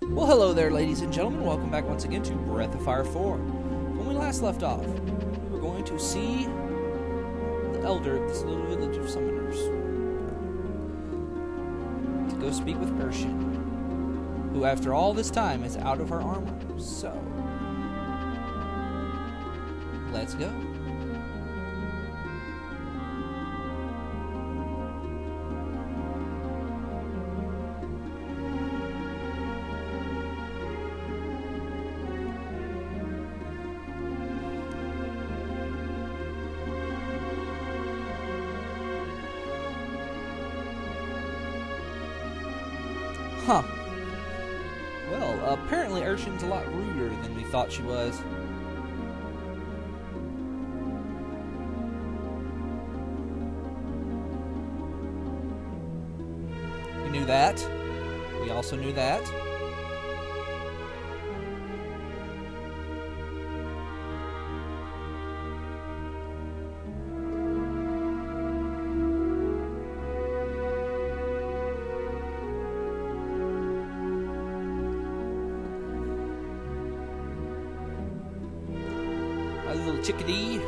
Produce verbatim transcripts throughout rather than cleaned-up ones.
Well, hello there, ladies and gentlemen. Welcome back once again to Breath of Fire four. When we last left off, we were going to see the elder of this little village of summoners to go speak with Ershin, who after all this time is out of her armor. So, let's go. Huh. Well, apparently Ershin's a lot ruder than we thought she was. We knew that. We also knew that. My little chickadee.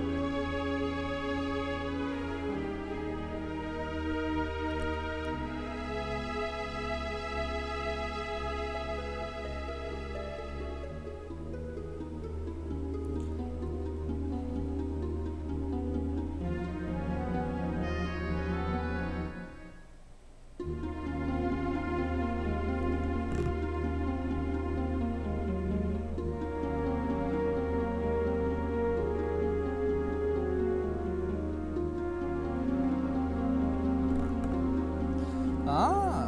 Ah.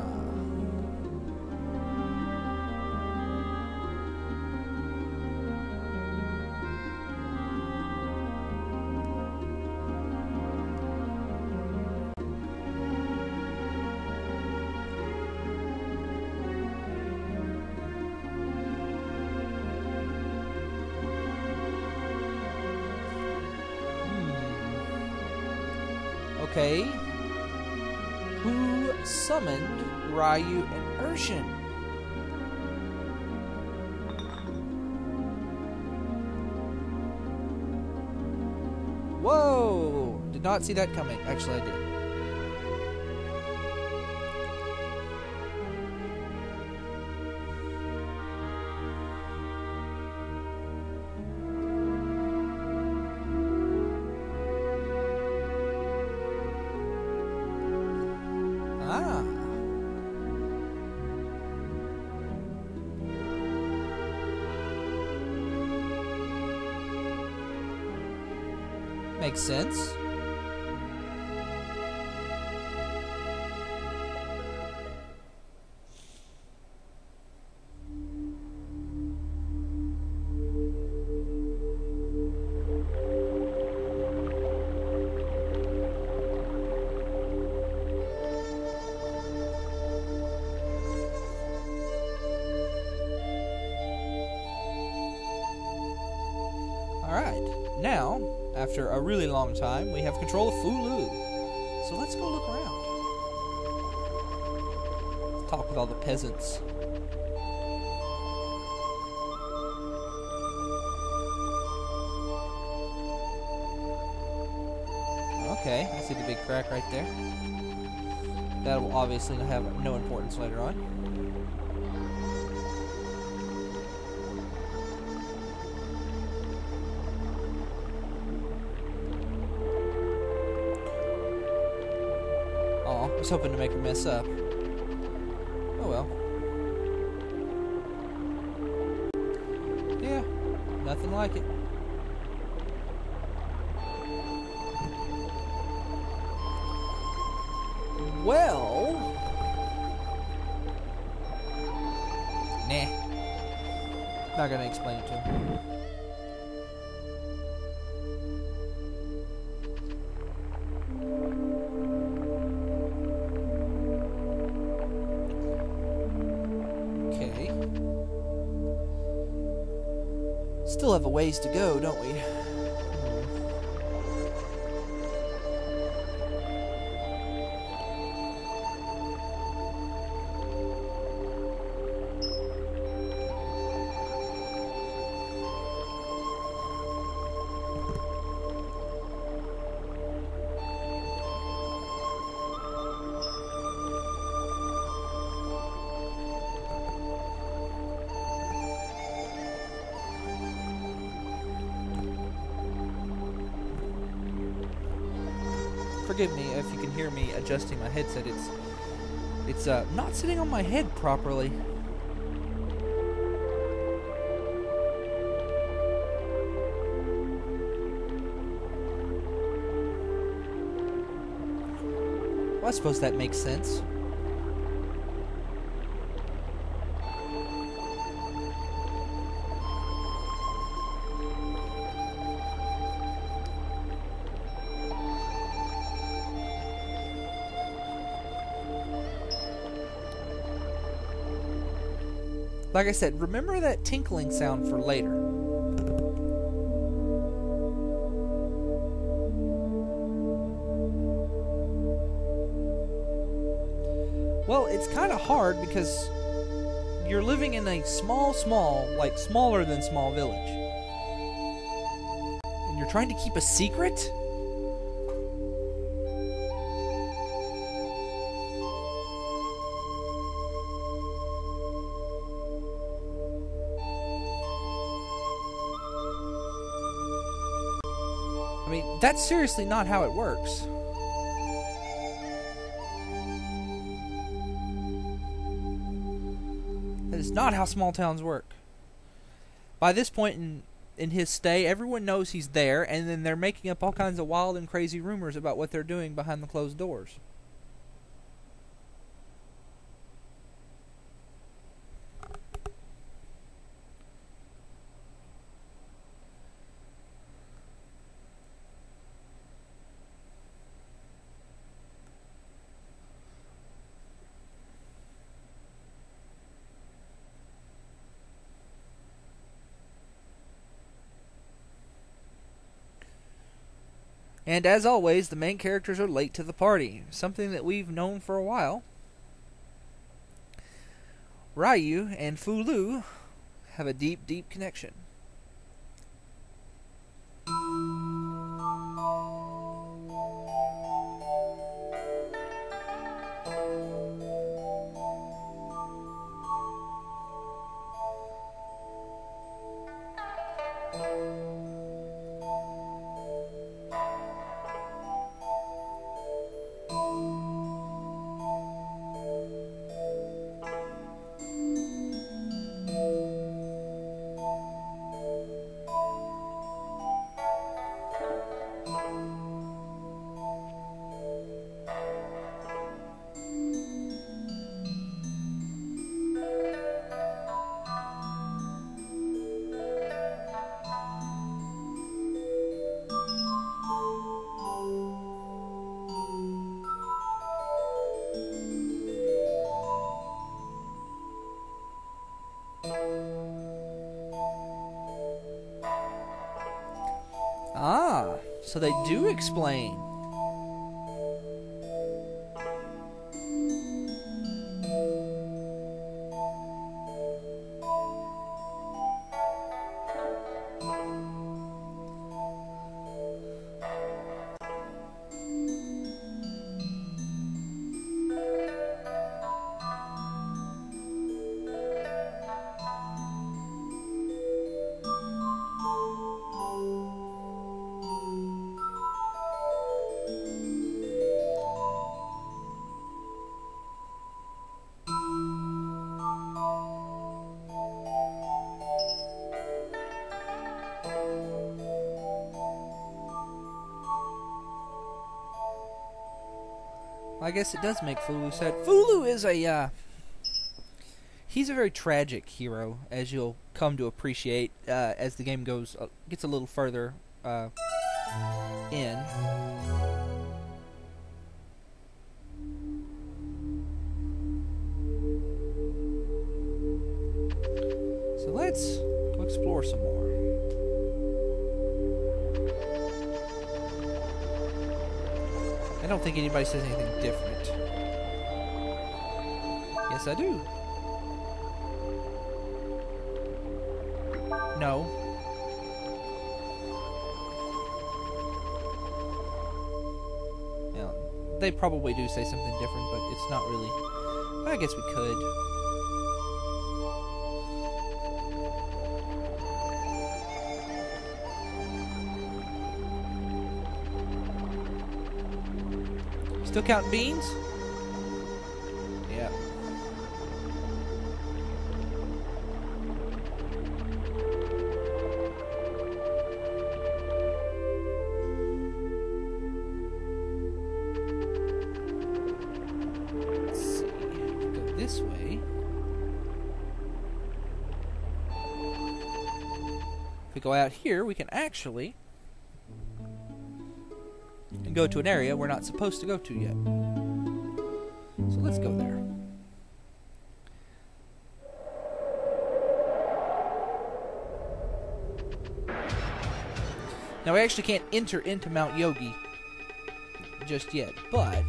Hmm. Okay. Who summoned Ryu and Ershin? Whoa! Did not see that coming. Actually, I did. Ah. Makes sense. Alright, now, after a really long time, we have control of Fou-Lu. So let's go look around. Let's talk with all the peasants. Okay, I see the big crack right there. That will obviously have no importance later on. I was hoping to make her mess up. Oh well. Yeah, nothing like it. Well... Nah. Not gonna explain it to him. Still have a ways to go, don't we? forgive me if you can hear me adjusting my headset. It's it's uh, not sitting on my head properly. Well, I suppose that makes sense. Like I said, remember that tinkling sound for later. Well, it's kind of hard because you're living in a small, small, like smaller than small village. And you're trying to keep a secret? I mean, that's seriously not how it works. That is not how small towns work. By this point in, in his stay, everyone knows he's there, and then they're making up all kinds of wild and crazy rumors about what they're doing behind the closed doors. And as always, the main characters are late to the party, something that we've known for a while. Ryu and Fou-Lu have a deep, deep connection. Ah, so they do explain. I guess it does make Fou-Lu sad. Fou-Lu is a, uh... he's a very tragic hero, as you'll come to appreciate uh, as the game goes, uh, gets a little further uh, in. So let's go explore some more. I don't think anybody says anything different. Yes, I do. No. Yeah, they probably do say something different, but it's not really... I guess we could. Still counting beans? Yeah. Let's see. Go this way. If we go out here, we can actually go to an area we're not supposed to go to yet. So let's go there. Now we actually can't enter into Mount Yogi just yet, but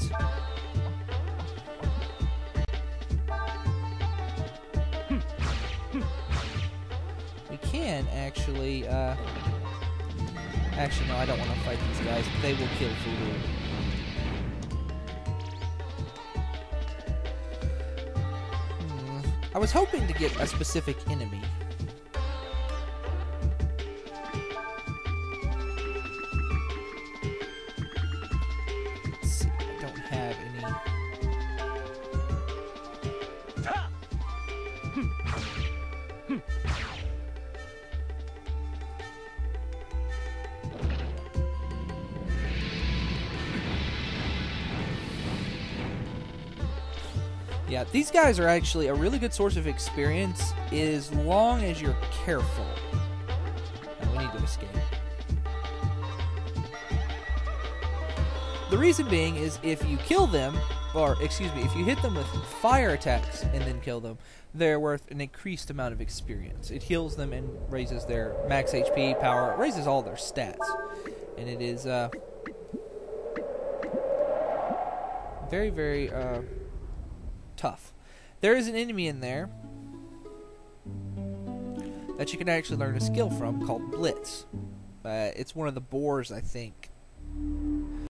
we can actually uh Actually, no, I don't want to fight these guys. They will kill Fou-Lu. Hmm. I was hoping to get a specific enemy. Let's see, I don't have any... Yeah, these guys are actually a really good source of experience as long as you're careful. Now we need to escape. The reason being is if you kill them, or excuse me, if you hit them with fire attacks and then kill them, they're worth an increased amount of experience. It heals them and raises their max H P, power, it raises all their stats. And it is uh, very, very... Uh, tough. There is an enemy in there that you can actually learn a skill from called Blitz. Uh, it's one of the boars, I think.